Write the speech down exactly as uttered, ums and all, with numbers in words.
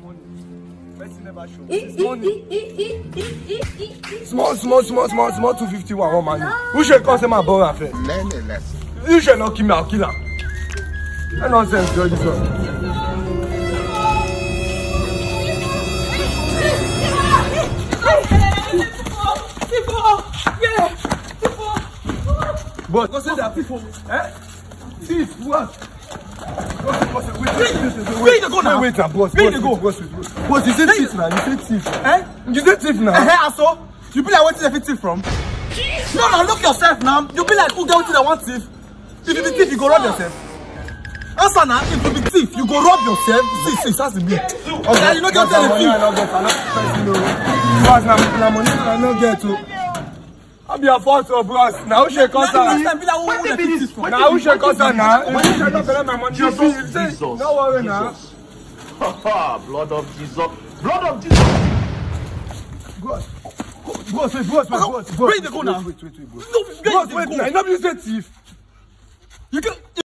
money. Person never show. It's money. Small, small, small, small, small two fifty one one man. Who should come say my brother first? Learn a lesson. You should not kill me, I'll kill him. No nonsense, girl, this one. But go say that people, eh? Thief, what? Where you go now? Wait, wait, boss. Where you go? Boss, boss, you say thief now. You say thief. Eh? You say thief now. Eh, so you be like, where did you thief from? No, no, look yourself now. You be like, who get what you want thief? If you be thief, you go rob yourself. Answer now. If you be thief, you go rob yourself. See, see, that's the big. Okay, you don't get the thief. I don't get. I don't know. Boss, now money I don't get to. I be a fault of bros. Now who should concern? Now who should concern now? You should not collect my money. You say, no worry now. Blood of Jesus. Blood of Jesus. Bros, bros, wait, bros, bros, bros. Where you go now? Wait, wait, wait, bros. No, bros, wait, now. You not be say thief. You can.